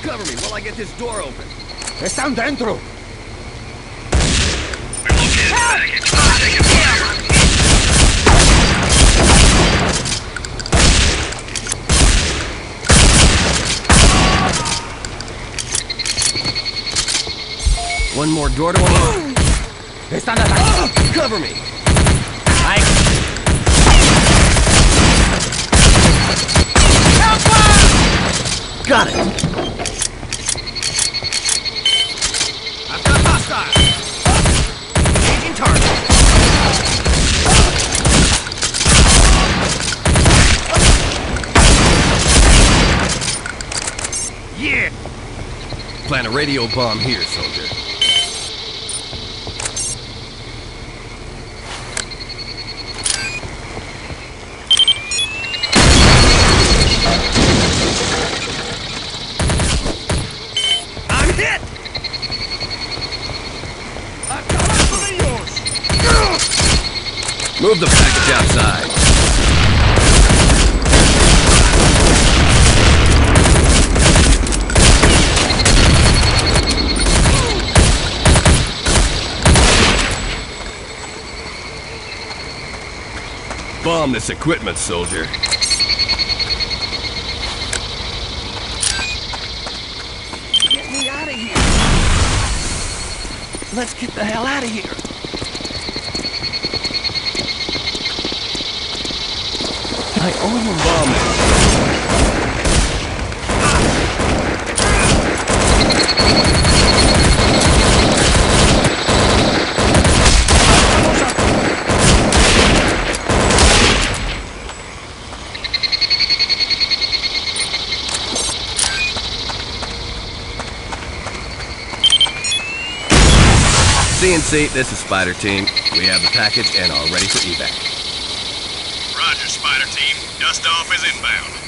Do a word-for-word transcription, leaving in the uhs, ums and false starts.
Cover me while I get this door open. Están dentro. One more door to unlock. Están atacando. Cover me. Ay. Got it. I've got hostile. Changing target. Yeah. Plant a radio bomb here, soldier. I'm hit. I've got it for yours. Move the package outside. Bomb this equipment, soldier. Get me out of here. Let's get the hell out of here. I owe you bomb it. C N C, this is Spider Team. We have the package and are ready for evac. Roger, Spider Team. Dust off is inbound.